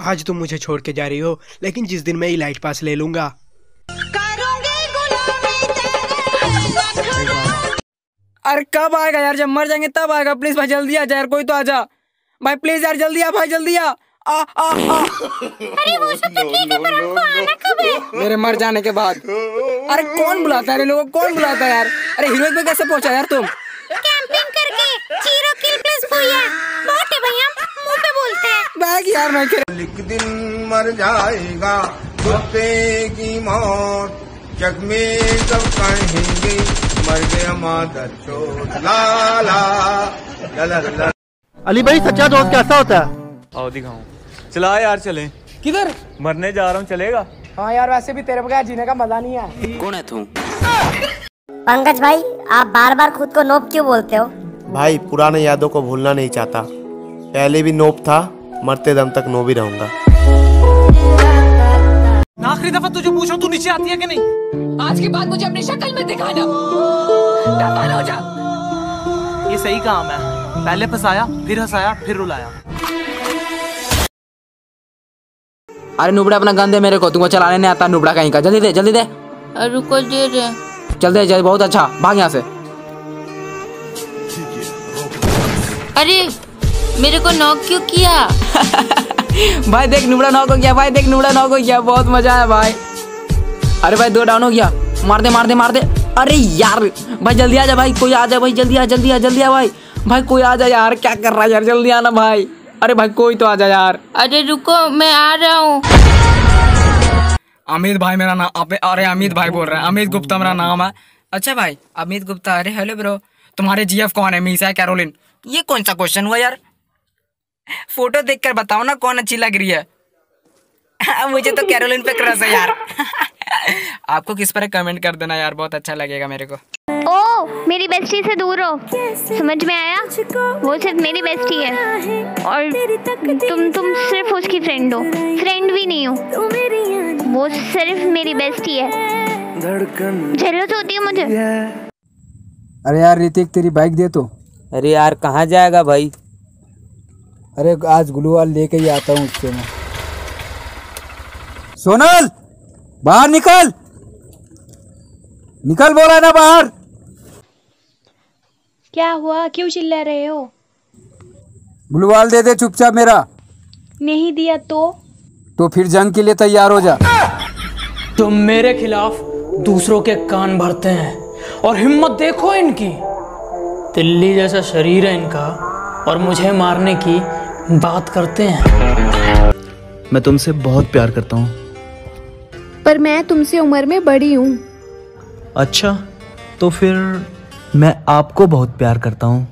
आज तुम मुझे छोड़ के जा रही हो, लेकिन जिस दिन मैं इलाइट पास ले लूंगा। अरे कब आएगा यार, जब मर जाएंगे तब आएगा। प्लीज भाई जल्दी आ जा यार, कोई तो आ जा भाई, प्लीज यार जल्दी आ भाई, जल्दी आ। अरे वो सब तो ठीक है, पर हमको आना कब है? मेरे मर जाने के बाद। अरे कौन बुलाता है लोगों को, कौन बुलाता है यार? अरे हीरोइन पे कैसे पहुंचा यार तुम? कैंपिंग करके जीरो किल प्लस भूया बहुत है भैया, मुंह पे बोलते हैं। बैग यार मैं एक दिन मर जाएगा कुत्ते की मौत, जग में सब कहेंगे मर गया मादर चोद। ला ला ला ला। अली भाई सच्चा दोस्त कैसा होता है? आओ दिखाऊं। चला यार चलें। किधर? मरने जा रहा हूँ, चलेगा? हाँ यार, वैसे भी तेरे बगैर जीने का मजा नहीं है। कौन है तू? पंकज भाई, आप बार बार खुद को नोब क्यों बोलते हो? भाई पुराने यादों को भूलना नहीं चाहता, पहले भी नोब था, मरते दम तक नोब ही रहूंगा। आखिरी दफा तुझे पूछो, तू नीचे आती है कि नहीं? आज के बाद मुझे अपनी शक्ल में दिखाना। दफा हो जा। ये सही काम है, पहले फंसाया, फिर हंसाया, फिर रुलाया। अरे नुबड़ा अपना गन दे मेरे को, तुमको चलाने नहीं आता नुबड़ा कहीं का। जल्दी दे जल्दी दे। रुको दे रहे। चल दे जल्दी, बहुत अच्छा, भाग यहाँ से। अरे मेरे को नॉक क्यों किया? भाई देख नुबड़ा नॉक हो गया, भाई देख नुबड़ा नॉक हो गया, बहुत मजा आया भाई। अरे भाई 2 डाउन हो गया, मार दे मार दे मार दे। अरे यार भाई जल्दी आ जा भाई, कोई आ जा भाई, जल्दी आ जल्दी आ जल्दी आ भाई, भाई कोई आ जा यार, क्या कर रहा है यार, जल्दी आना भाई। अरे भाई कोई तो आ जा यार। अरे रुको मैं आ रहा हूँ। अमित भाई मेरा नाम। अरे अमित भाई बोल रहे हैं, अमित गुप्ता मेरा नाम है। अच्छा भाई अमित गुप्ता। अरे हेलो ब्रो, तुम्हारे जीएफ कौन है? Misa Caroline? ये कौन सा क्वेश्चन हुआ यार? फोटो देखकर बताओ ना कौन अच्छी लग रही है। मुझे तो कैरोलिन पे क्रश है यार। आपको किस पर कमेंट कर देना यार, बहुत अच्छा लगेगा मेरे को। ओ मेरी बेस्टी से दूर हो, समझ में आया? वो सिर्फ मेरी बेस्टी है और तुम सिर्फ उसकी फ्रेंड हो। फ्रेंड भी नहीं हो, वो सिर्फ मेरी बेस्टी है। जरूरत होती है मुझे। अरे यार ऋतिक, तेरी बाइक दे तो। अरे यार कहाँ जाएगा भाई? अरे आज ग्लूवाल लेके ही आता हूँ उससे मैं। सोनल बाहर निकल, निकल बोला ना बाहर। क्या हुआ, क्यों चिल्ला रहे हो? ग्लूवाल दे दे चुपचाप मेरा। नहीं दिया तो फिर जंग के लिए तैयार हो जा। तुम मेरे खिलाफ दूसरों के कान भरते हैं और हिम्मत देखो इनकी। तिल्ली जैसा शरीर है इनका और मुझे मारने की बात करते हैं। मैं तुमसे बहुत प्यार करता हूँ। पर मैं तुमसे उम्र में बड़ी हूँ। अच्छा तो फिर मैं आपको बहुत प्यार करता हूँ।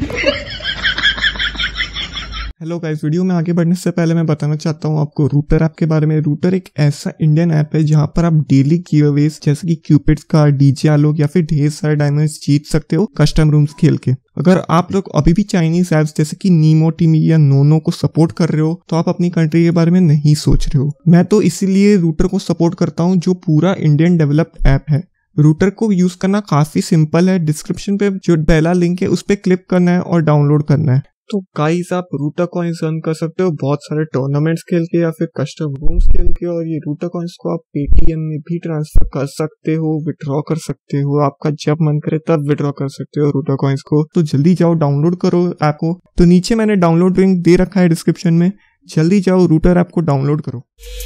हेलो गाइस, वीडियो में आगे बढ़ने से पहले मैं बताना चाहता हूँ आपको रूटर ऐप के बारे में। रूटर एक ऐसा इंडियन ऐप है जहाँ पर आप डेली गिवअवेज जैसे कि क्यूपिड्स का, डीजे आलोक या फिर ढेर सारे डायमंड्स जीत सकते हो कस्टम रूम्स खेल के। अगर आप लोग अभी भी चाइनीज ऐप्स जैसे कि नीमो टीमी या नोनो को सपोर्ट कर रहे हो तो आप अपनी कंट्री के बारे में नहीं सोच रहे हो। मैं तो इसीलिए रूटर को सपोर्ट करता हूँ जो पूरा इंडियन डेवलप्ड ऐप है। रूटर को यूज करना काफी सिंपल है। डिस्क्रिप्शन पे जो पहला लिंक है उस पर क्लिक करना है और डाउनलोड करना है। तो गाइस आप रूटर कॉइन्स अर्न कर सकते हो बहुत सारे टूर्नामेंट्स खेल के या फिर कस्टम रूम्स खेल के, और ये रूटर कॉइन्स को आप पेटीएम में भी ट्रांसफर कर सकते हो, विड्रॉ कर सकते हो। आपका जब मन करे तब विड्रॉ कर सकते हो रूटर कॉइन्स को। तो जल्दी जाओ डाउनलोड करो ऐप को। तो नीचे मैंने डाउनलोड लिंक दे रखा है डिस्क्रिप्शन में, जल्दी जाओ रूटर ऐप को डाउनलोड करो।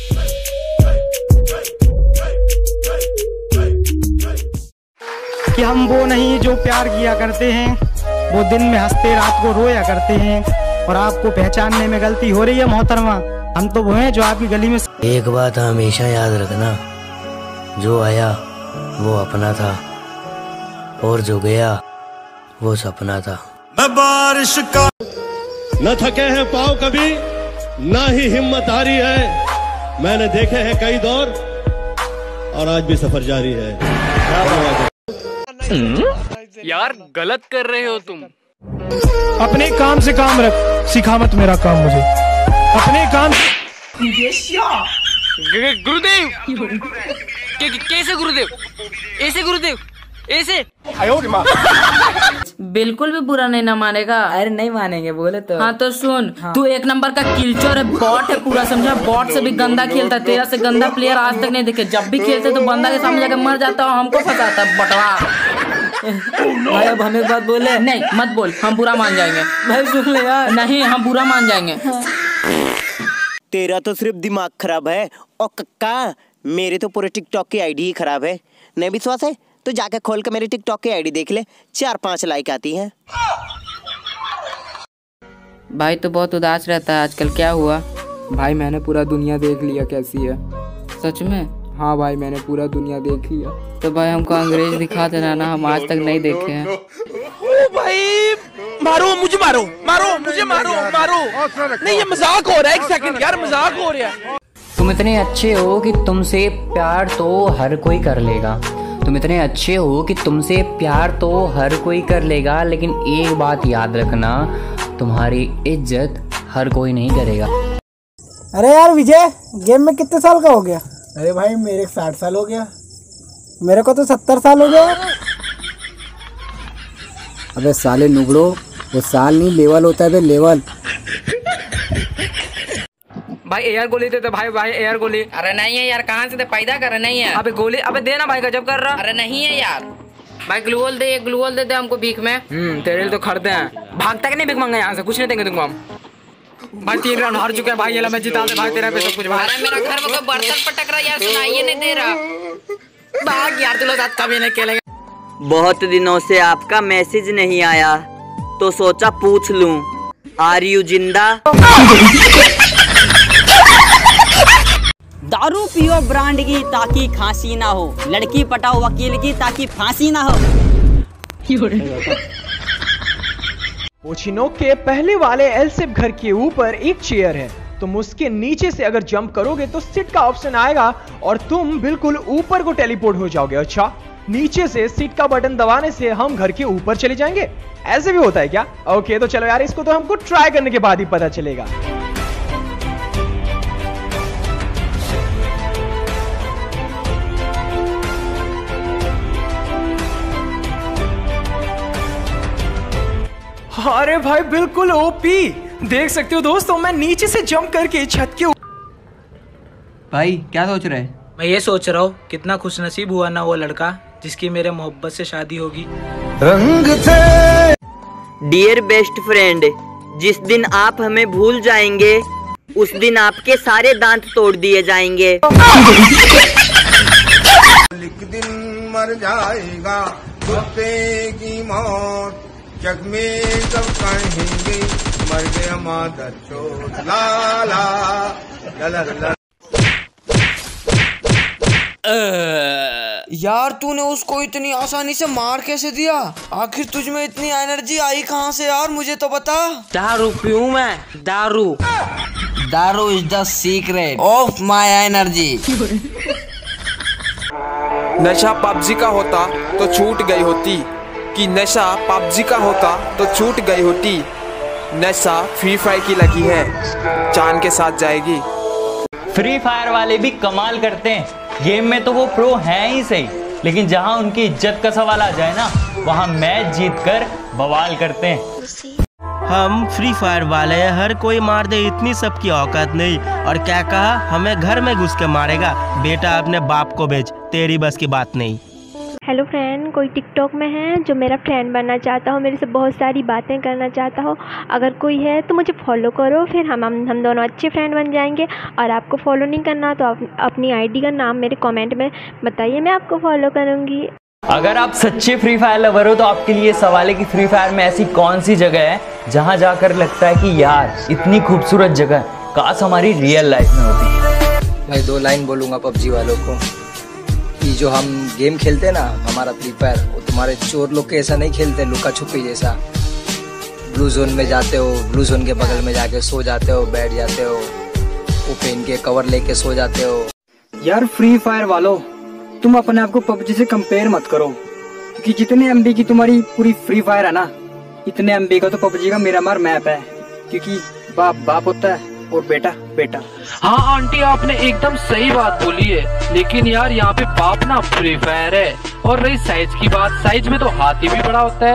कि हम वो नहीं जो प्यार किया करते हैं, वो दिन में हंसते रात को रोया करते हैं, और आपको पहचानने में गलती हो रही है मोहतरमा। हम तो वो हैं जो आपकी गली में। एक बात हमेशा याद रखना, जो आया वो अपना था और जो गया वो सपना था। मैं बारिश का न थके हैं पाँव कभी, ना ही हिम्मत हारी है। मैंने देखे हैं कई दौर और आज भी सफर जारी है। यार गलत कर रहे हो तुम। अपने काम से काम रख, सिखा मत मेरा काम मुझे। अपने काम। गुरुदेव कैसे गुरुदेव? ऐसे गुरुदेव ऐसे। बिल्कुल भी बुरा नहीं ना मानेगा। अरे नहीं मानेंगे बोले तो। हाँ तो सुन, तू एक नंबर का किलचोर है, बॉट है पूरा, समझा? बॉट से भी गंदा खेलता है, तेरा से गंदा प्लेयर आज तक नहीं देखे। जब भी खेलते तो बंदा के सामने जाकर मर जाता है, हमको फंसाता है बटवा। भाई अब हमें बात बोले। नहीं मत बोल, हम बुरा मान जाएंगे। भाई सुन ले यार। नहीं, हम बुरा मान जाएंगे। तेरा तो सिर्फ दिमाग खराब है और कक्का मेरे तो पूरे टिकटॉक की आईडी ही खराब है। नहीं विश्वास है तो जाके खोल के मेरी टिकटॉक की आईडी देख ले, 4-5 लाइक आती हैं। भाई तो बहुत उदास रहता है आजकल, क्या हुआ? भाई मैंने पूरा दुनिया देख लिया कैसी है। सच में? हाँ भाई मैंने पूरा दुनिया देख लिया। तो भाई हमको अंग्रेज दिखा देना ना, हम आज तक नहीं देखे हैं। ओ भाई मारो मुझे, मारो मारो मुझे, मारो मारो। नहीं ये मजाक हो रहा है, 1 सेकंड यार, मजाक हो रहा है। तुम इतने अच्छे हो कि तुमसे प्यार तो हर कोई कर लेगा। तुम इतने अच्छे हो कि तुमसे प्यार तो हर कोई कर लेगा, लेकिन एक बात याद रखना, तुम्हारी इज्जत हर कोई नहीं करेगा। अरे यार विजय, गेम में कितने साल का हो गया? अरे भाई मेरे 60 साल हो गया। मेरे को तो 70 साल हो गया। अबे साले नुबड़ो, वो साल नहीं लेवल होता है बे, लेवल। भाई एयर गोली दे दे भाई, भाई एयर गोली। अरे नहीं है यार, कहाँ से दे, पैदा कर रहे? नहीं है। अबे गोली, अबे देना भाई, गजब कर रहा। अरे नहीं है यार। भाई ग्लूवल दे, ग्लूवल दे दे हमको भीख में। तेरे लिए तो खरीदे हैं। भागता कि नहीं भीख मांगा यहाँ से, कुछ नहीं देंगे तुमको हम। भाई 3 राउंड हार चुके हैं भाई, ये ला मैं जिता दे भाई तेरा पे सब कुछ भाई। अरे मेरा घर में कोई बर्तन पटक रहा यार, सुनाइए नहीं दे रहा। भाग यार, तू लोग साथ कभी नहीं खेलेंगे। बहुत दिनों से आपका मैसेज नहीं आया तो सोचा पूछ लूं, आर यू जिंदा? दारू पियो ब्रांड की ताकि खांसी ना हो, लड़की पटाओ वकील की ताकि फांसी ना हो। पोचिनो के पहले वाले एल शेप घर के ऊपर एक चेयर है। तुम उसके नीचे से अगर जंप करोगे तो सीट का ऑप्शन आएगा और तुम बिल्कुल ऊपर को टेलीपोर्ट हो जाओगे। अच्छा, नीचे से सीट का बटन दबाने से हम घर के ऊपर चले जाएंगे, ऐसे भी होता है क्या? ओके तो चलो यार, इसको तो हमको ट्राई करने के बाद ही पता चलेगा। अरे भाई बिल्कुल ओपी, देख सकते हो दोस्तों, मैं नीचे से जंप करके छत के। भाई क्या सोच रहे? मैं ये सोच रहा हूँ कितना खुशनसीब हुआ ना वो लड़का जिसकी मेरे मोहब्बत से शादी होगी। रंग थे। डियर बेस्ट फ्रेंड, जिस दिन आप हमें भूल जाएंगे उस दिन आपके सारे दांत तोड़ दिए जाएंगे। एक दिन मर जाएगा कुत्ते की मौत, जग में सब कहेंगे मर गया मादर चोद। ला ला ला ला ला। यार तूने उसको इतनी आसानी से मार कैसे दिया? आखिर तुझ में इतनी एनर्जी आई कहाँ से यार, मुझे तो बता। दारू पीऊं मैं, दारू। दारू is the secret of my energy. नशा पबजी का होता तो छूट गई होती, कि नशा पबजी का होता तो छूट गई होती। नशा फ्री फायर की लगी है, जान के साथ जाएगी। फ्री फायर वाले भी कमाल करते हैं, गेम में तो वो प्रो हैं ही सही, लेकिन जहां उनकी इज्जत का सवाल आ जाए ना, वहां मैच जीतकर बवाल करते हैं। हम फ्री फायर वाले हर कोई मार दे इतनी सबकी औकात नहीं। और क्या कहा, हमें घर में घुस के मारेगा? बेटा अपने बाप को भेज, तेरी बस की बात नहीं। हेलो फ्रेंड, कोई टिकटॉक में है जो मेरा फ्रेंड बनना चाहता हो, मेरे से बहुत सारी बातें करना चाहता हो? अगर कोई है तो मुझे फॉलो करो, फिर हम दोनों अच्छे फ्रेंड बन जाएंगे। और आपको फॉलो नहीं करना तो अपनी आईडी का नाम मेरे कमेंट में बताइए, मैं आपको फॉलो करूँगी। अगर आप सच्चे फ्री फायर लवर हो तो आपके लिए सवाल है कि फ्री फायर में ऐसी कौन सी जगह है जहां जाकर लगता है कि यार इतनी खूबसूरत जगह काश हमारी रियल लाइफ में होती। भाई 2 लाइन बोलूँगा पबजी वालों को कि जो हम गेम खेलते हैं ना हमारा फ्री फायर, वो तुम्हारे चोर लोग के ऐसा नहीं खेलते लुका छुपी जैसा। ब्लू जोन में जाते हो, ब्लू जोन के बगल में जाके सो जाते हो, बैठ जाते हो, वो पेन के कवर लेके सो जाते हो। यार फ्री फायर वालों, तुम अपने आप को पबजी से कंपेयर मत करो, क्योंकि जितने एमबी की तुम्हारी पूरी फ्री फायर है ना, इतने एमबी का तो पबजी का मिरामार मैप है। क्योंकि बाप बाप होता है और बेटा बेटा। हाँ आंटी, आपने एकदम सही बात बोली है, लेकिन यार यहाँ पे बाप ना फ्री फायर है। और रही साइज की बात, साइज में तो हाथी भी बड़ा होता है।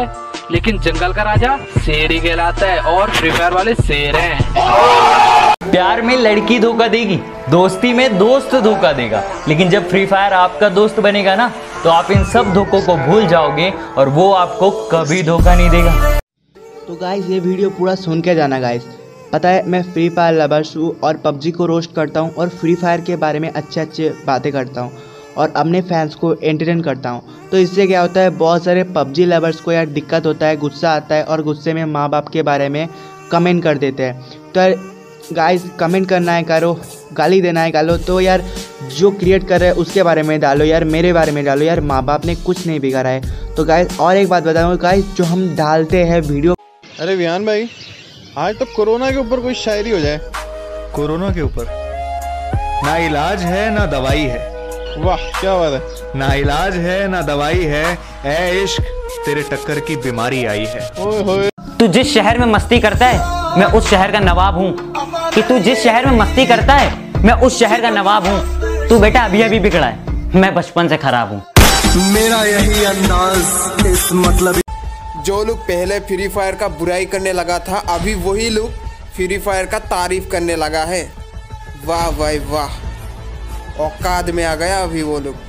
लेकिन जंगल का राजा शेर ही कहलाता है और फ्री फायर वाले शेर हैं। प्यार में लड़की धोखा देगी, दोस्ती में दोस्त धोखा देगा, लेकिन जब फ्री फायर आपका दोस्त बनेगा ना तो आप इन सब धोखों को भूल जाओगे और वो आपको कभी धोखा नहीं देगा। तो गाइस ये वीडियो पूरा सुन के जाना गाइस। पता है मैं फ्री फायर लवर्स हूँ और पबजी को रोस्ट करता हूँ और फ्री फायर के बारे में अच्छे बातें करता हूँ और अपने फैंस को एंटरटेन करता हूँ। तो इससे क्या होता है, बहुत सारे पबजी लवर्स को यार दिक्कत होता है, गुस्सा आता है और गुस्से में माँ बाप के बारे में कमेंट कर देते हैं। तो गाइस कमेंट करना है करो, गाली देना है गालो, तो यार जो क्रिएट कर रहे हैं उसके बारे में डालो यार, मेरे बारे में डालो यार, माँ बाप ने कुछ नहीं बिगाड़ा है। तो गाइस और एक बात बताऊँ गाइस, जो हम डालते हैं वीडियो। अरे विहान भाई, आज तो कोरोना के ऊपर कोई शायरी हो जाए। कोरोना के ऊपर? ना इलाज है ना दवाई है। वाह क्या बात है। ना इलाज है ना दवाई है, ऐ इश्क तेरे टक्कर की बीमारी आई है। ओए होए। तू जिस शहर में मस्ती करता है मैं उस शहर का नवाब हूँ। कि तू जिस शहर में मस्ती करता है मैं उस शहर का नवाब हूँ। तू बेटा अभी अभी बिगड़ा है, मैं बचपन से खराब हूँ। मेरा यही अंदाज इस मतलब। जो लोग पहले फ्री फायर का बुराई करने लगा था, अभी वही लोग फ्री फायर का तारीफ करने लगा है। वाह भाई वाह, औकात में आ गया अभी वो लोग।